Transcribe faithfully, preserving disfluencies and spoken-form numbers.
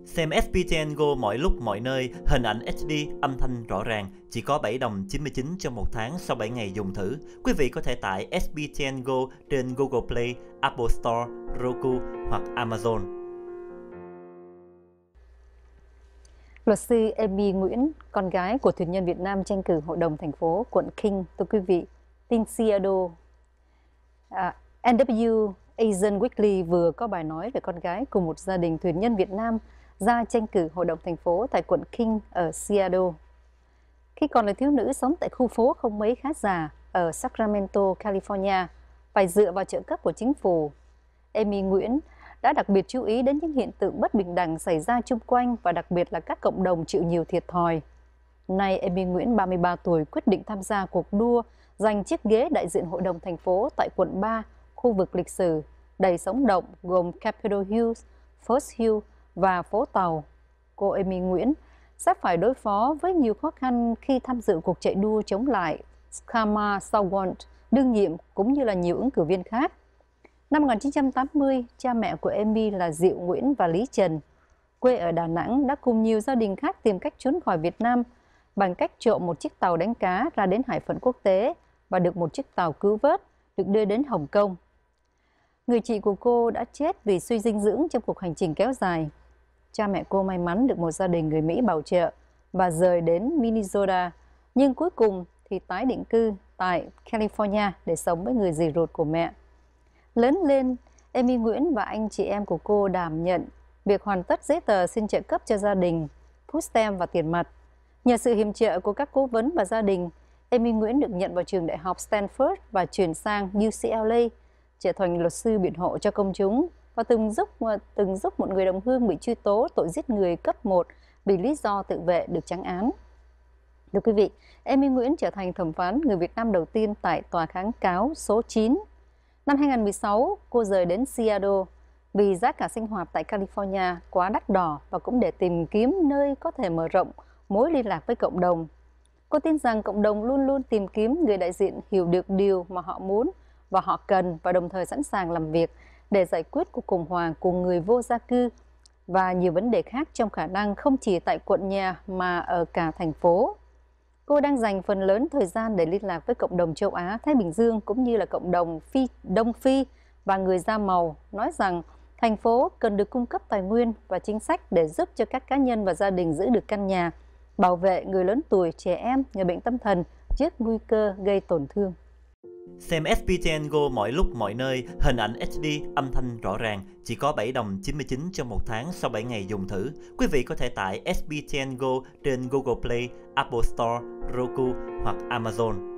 Xem ét pê tê en Go mọi lúc mọi nơi, hình ảnh hát đê, âm thanh rõ ràng, chỉ có bảy đồng chín mươi chín trong một tháng sau bảy ngày dùng thử. Quý vị có thể tải ét pê tê en Go trên Google Play, Apple Store, Roku hoặc Amazon. Luật sư Amy Nguyễn, con gái của thuyền nhân Việt Nam tranh cử hội đồng thành phố quận King, thưa quý vị, tin Seattle. À, en vê Asian Weekly vừa có bài nói về con gái của một gia đình thuyền nhân Việt Nam ra tranh cử hội đồng thành phố tại quận King ở Seattle. Khi còn là thiếu nữ sống tại khu phố không mấy khá giả ở Sacramento, California, phải dựa vào trợ cấp của chính phủ, Amy Nguyễn đã đặc biệt chú ý đến những hiện tượng bất bình đẳng xảy ra chung quanh và đặc biệt là các cộng đồng chịu nhiều thiệt thòi. Nay, Amy Nguyễn, ba mươi ba tuổi, quyết định tham gia cuộc đua giành chiếc ghế đại diện hội đồng thành phố tại quận ba, khu vực lịch sử đầy sống động gồm Capitol Hill, First Hill và phố Tàu. Cô Amy Nguyễn sẽ phải đối phó với nhiều khó khăn khi tham dự cuộc chạy đua chống lại Kama Sawant, đương nhiệm cũng như là nhiều ứng cử viên khác. Năm một nghìn chín trăm tám mươi, cha mẹ của Amy là Diệu Nguyễn và Lý Trần, quê ở Đà Nẵng, đã cùng nhiều gia đình khác tìm cách trốn khỏi Việt Nam bằng cách trộm một chiếc tàu đánh cá ra đến hải phận quốc tế và được một chiếc tàu cứu vớt, được đưa đến Hồng Kông. Người chị của cô đã chết vì suy dinh dưỡng trong cuộc hành trình kéo dài. Cha mẹ cô may mắn được một gia đình người Mỹ bảo trợ và rời đến Minnesota, nhưng cuối cùng thì tái định cư tại California để sống với người dì ruột của mẹ. Lớn lên, Amy Nguyễn và anh chị em của cô đảm nhận việc hoàn tất giấy tờ xin trợ cấp cho gia đình, food stamp và tiền mặt. Nhờ sự hiệp trợ của các cố vấn và gia đình, Amy Nguyễn được nhận vào trường đại học Stanford và chuyển sang u xê lờ a, trở thành luật sư biện hộ cho công chúng và từng giúp từng giúp một người đồng hương bị truy tố tội giết người cấp một vì lý do tự vệ được trắng án. Thưa quý vị, Amy Nguyễn trở thành thẩm phán người Việt Nam đầu tiên tại tòa kháng cáo số chín. Năm hai nghìn không trăm mười sáu, cô rời đến Seattle vì giá cả sinh hoạt tại California quá đắt đỏ và cũng để tìm kiếm nơi có thể mở rộng mối liên lạc với cộng đồng. Cô tin rằng cộng đồng luôn luôn tìm kiếm người đại diện hiểu được điều mà họ muốn và họ cần và đồng thời sẵn sàng làm việc để giải quyết cuộc khủng hoảng của người vô gia cư và nhiều vấn đề khác trong khả năng không chỉ tại quận nhà mà ở cả thành phố. Cô đang dành phần lớn thời gian để liên lạc với cộng đồng châu Á, Thái Bình Dương cũng như là cộng đồng Phi, Đông Phi và người da màu, nói rằng thành phố cần được cung cấp tài nguyên và chính sách để giúp cho các cá nhân và gia đình giữ được căn nhà, bảo vệ người lớn tuổi, trẻ em, người bệnh tâm thần trước nguy cơ gây tổn thương. Xem ét pê tê en Go mọi lúc mọi nơi, hình ảnh hát đê, âm thanh rõ ràng, chỉ có bảy đồng chín mươi chín trong một tháng sau bảy ngày dùng thử. Quý vị có thể tải ét pê tê en Go trên Google Play, Apple Store, Roku hoặc Amazon.